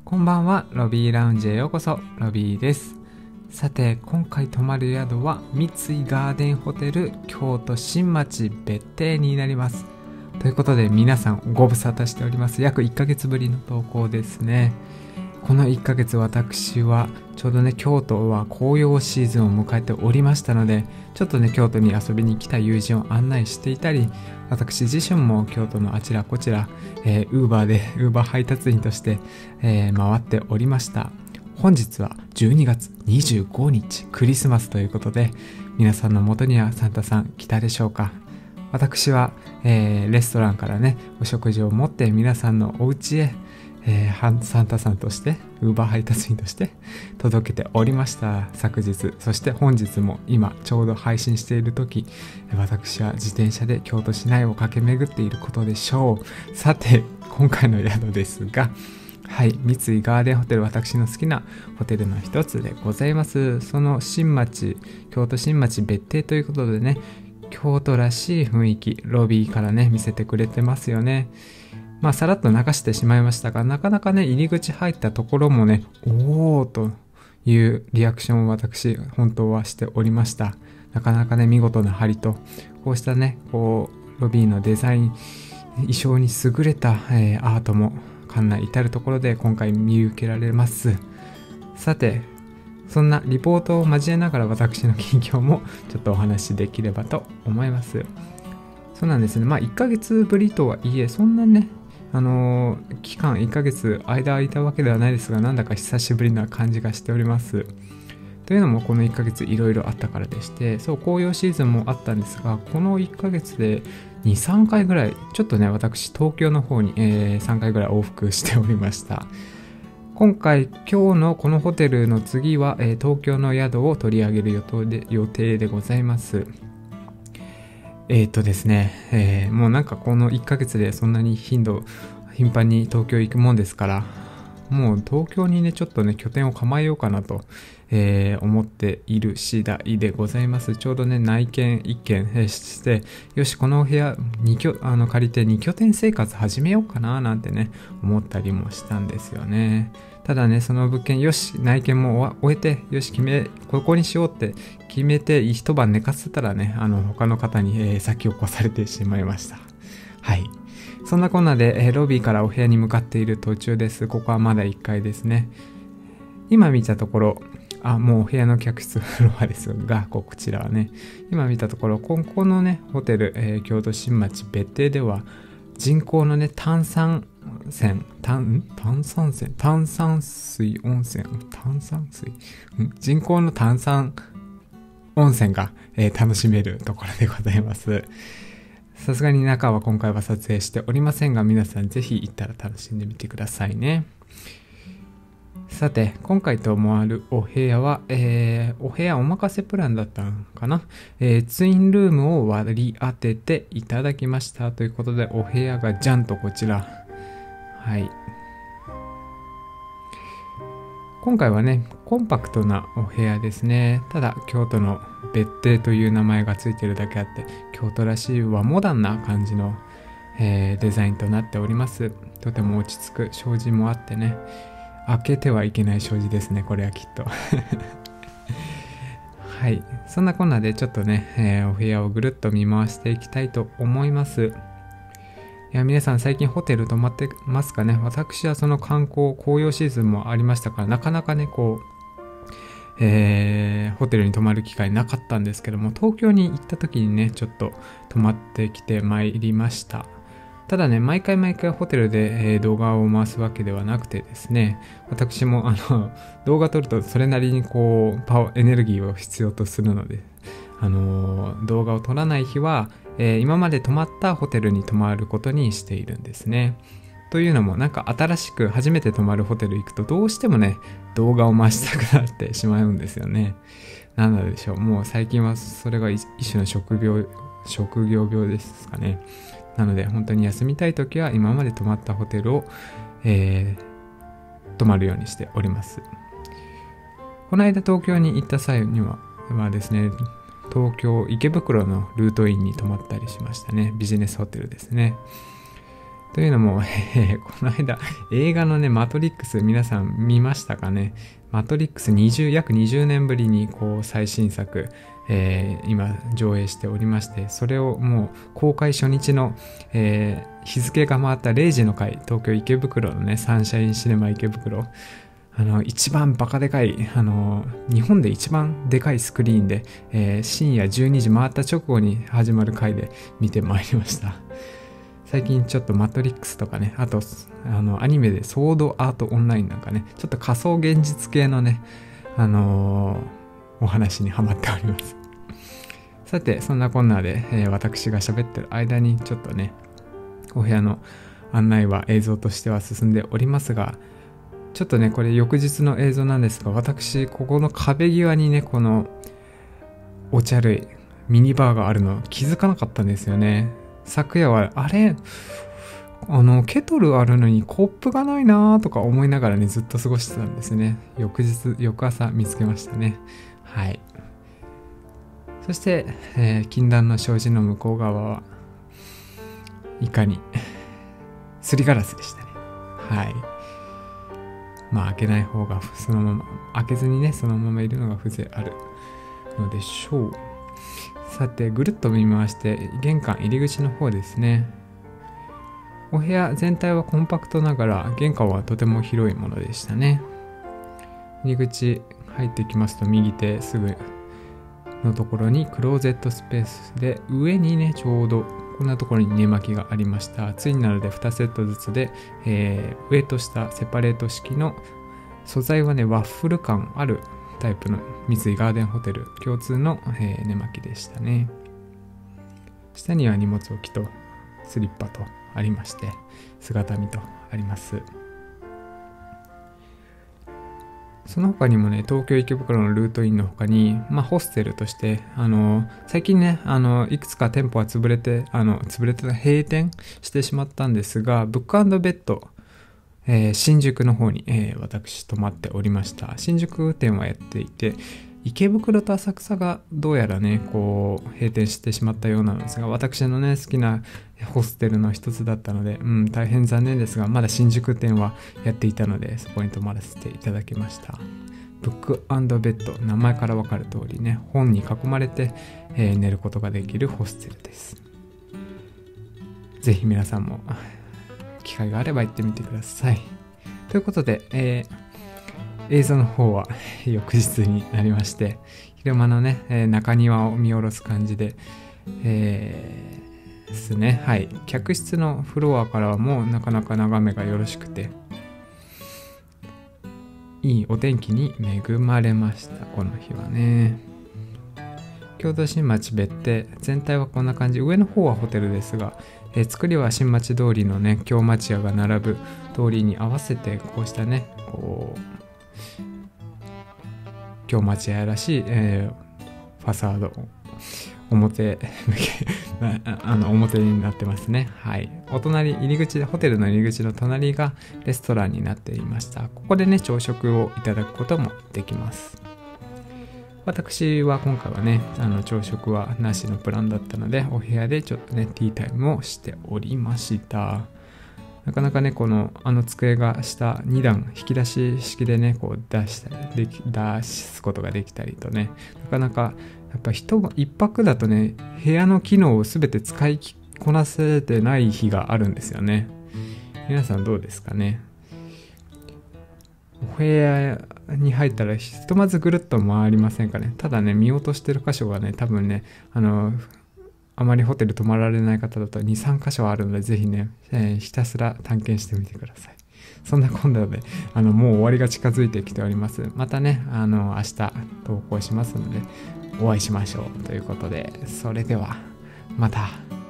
こんばんは。ロビーラウンジへようこそ。ロビーです。さて、今回泊まる宿は三井ガーデンホテル京都新町別邸になります。ということで皆さんご無沙汰しております。約1ヶ月ぶりの投稿ですね。この1ヶ月私はちょうどね、京都は紅葉シーズンを迎えておりましたので、ちょっとね、京都に遊びに来た友人を案内していたり、私自身も京都のあちらこちら、ウーバー配達員として、回っておりました。本日は12月25日クリスマスということで、皆さんの元にはサンタさん来たでしょうか。私は、レストランからね、お食事を持って皆さんのお家へサンタさんとしてウーバー配達員として届けておりました。昨日、そして本日も今ちょうど配信している時、私は自転車で京都市内を駆け巡っていることでしょう。さて、今回の宿ですが、はい、三井ガーデンホテル、私の好きなホテルの一つでございます。その京都新町別邸ということでね、京都らしい雰囲気、ロビーからね見せてくれてますよね。さらっと流してしまいましたが、なかなかね、入り口入ったところもね、おーというリアクションを私、本当はしておりました。なかなかね、見事な梁と、こうしたね、ロビーのデザイン、衣装に優れた、アートも、館内至るところで今回見受けられます。さて、そんなリポートを交えながら私の近況もちょっとお話しできればと思います。そうなんですね。1ヶ月ぶりとはいえ、そんなね、期間1ヶ月空いたわけではないですが、なんだか久しぶりな感じがしております。というのもこの1ヶ月いろいろあったからでして、そう、紅葉シーズンもあったんですが、この1ヶ月で2、3回ぐらい、ちょっとね、私東京の方に、3回ぐらい往復しておりました。今日のこのホテルの次は、東京の宿を取り上げる予定でございます。ですね、もうなんかこの1ヶ月でそんなに頻繁に東京行くもんですから、もう東京にね、ちょっとね、拠点を構えようかなと、思っている次第でございます。ちょうどね、内見1軒して、よし、このお部屋借りて2拠点生活始めようかななんてね、思ったりもしたんですよね。ただね、その物件、よし、内見も終えて、よし、ここにしようって決めて、一晩寝かせたらね、他の方に、先を越されてしまいました。はい。そんなこんなで、ロビーからお部屋に向かっている途中です。ここはまだ1階ですね。今見たところ、もうお部屋の客室フロアですが、こちらはね、今見たところ、ここのね、ホテル、京都新町別邸では、人工のね、炭酸水温泉、人工の炭酸温泉が、楽しめるところでございます。さすがに中は今回は撮影しておりませんが、皆さんぜひ行ったら楽しんでみてくださいね。さて、今回と思われるお部屋は、お部屋お任せプランだったのかな、ツインルームを割り当てていただきましたということで、お部屋がじゃんとこちら。はい。今回はね、コンパクトなお部屋ですね。ただ、京都の別邸という名前がついているだけあって、京都らしい和モダンな感じの、デザインとなっております。とても落ち着く障子もあってね、開けてはいけない障子ですね、これはきっと。はい。そんなこんなでちょっとね、お部屋をぐるっと見回していきたいと思います。いや、皆さん最近ホテル泊まってますかね。私はその紅葉シーズンもありましたから、なかなかね、ホテルに泊まる機会なかったんですけども、東京に行った時にね、ちょっと泊まってきてまいりました。ただね、毎回ホテルで、動画を回すわけではなくてですね、私も動画撮るとそれなりにエネルギーを必要とするので、動画を撮らない日は、今まで泊まったホテルに泊まることにしているんですね。というのも、なんか新しく初めて泊まるホテル行くとどうしてもね、動画を回したくなってしまうんですよね。なのでしょう、もう最近はそれが一種の職業病ですかね。なので本当に休みたい時は今まで泊まったホテルを、泊まるようにしております。この間東京に行った際にはですね、東京池袋のルートインに泊まったりしましたね。ビジネスホテルですね。 というのも、この間映画のねマトリックス皆さん見ましたかね。マトリックス約20年ぶりにこう最新作、今上映しておりまして、それをもう公開初日の、日付が回った0時の回、東京池袋のねサンシャインシネマ池袋、一番バカでかい、日本で一番でかいスクリーンで、深夜12時回った直後に始まる回で見てまいりました。最近ちょっとマトリックスとかね、あとアニメでソードアートオンラインなんかね、ちょっと仮想現実系のね、お話にハマっております。さて、そんなこんなで、私が喋ってる間にちょっとね、お部屋の案内は映像としては進んでおりますが、ちょっとね、これ翌日の映像なんですが、私、ここの壁際にね、このお茶類、ミニバーがあるの気づかなかったんですよね。昨夜は、あれ、ケトルあるのにコップがないなとか思いながらね、ずっと過ごしてたんですね。翌朝見つけましたね。はい。そして、禁断の障子の向こう側はいかにすりガラスでしたね。はい。まあ開けない方がそのまま、開けずにね、そのままいるのが風情あるのでしょう。さて、ぐるっと見回して玄関入り口の方ですね。お部屋全体はコンパクトながら玄関はとても広いものでしたね。入り口入ってきますと右手すぐのところにクローゼットスペースで、上にねちょうどこんなところに寝巻きがありました。暑いなので2セットずつで、上と下セパレート式の素材はねワッフル感あるタイプの三井ガーデンホテル共通の、寝巻きでしたね。下には荷物置きとスリッパとありまして、姿見とあります。その他にもね、東京池袋のルートインの他に、ホステルとして、最近ね、いくつか店舗は潰れて閉店してしまったんですが、ブック&ベッド、新宿の方に、私泊まっておりました。新宿店はやっていて、池袋と浅草がどうやらね、こう閉店してしまったようなんですが、私のね好きなホステルの一つだったので、大変残念ですが、まだ新宿店はやっていたので、そこに泊まらせていただきました。ブック&ベッド、名前から分かる通りね、本に囲まれて、寝ることができるホステルです。ぜひ皆さんも機会があれば行ってみてください。ということで、映像の方は翌日になりまして、昼間のね、中庭を見下ろす感じで、ですね。はい。客室のフロアからはもうなかなか眺めがよろしくて、いいお天気に恵まれました。この日はね。京都新町別邸全体はこんな感じ。上の方はホテルですが、作りは新町通りのね、京町屋が並ぶ通りに合わせて、こうしたね、こう京町屋らしい、ファサード表になってますね。はい。ホテルの入り口の隣がレストランになっていました。ここでね、朝食をいただくこともできます。私は今回はね、朝食はなしのプランだったので、お部屋でちょっとね、ティータイムをしておりました。なかなかね、机が下2段引き出し式でね、こう出すことができたりとね、なかなかやっぱ一泊だとね、部屋の機能を全て使いこなせてない日があるんですよね。皆さんどうですかね。お部屋に入ったらひとまずぐるっと回りませんかね。ただね、見落としてる箇所がね、多分ね、あまりホテル泊まられない方だと 2,3 箇所あるので、ぜひね、ひたすら探検してみてください。そんな今度で、もう終わりが近づいてきております。またね、明日投稿しますので、お会いしましょうということで、それではまた。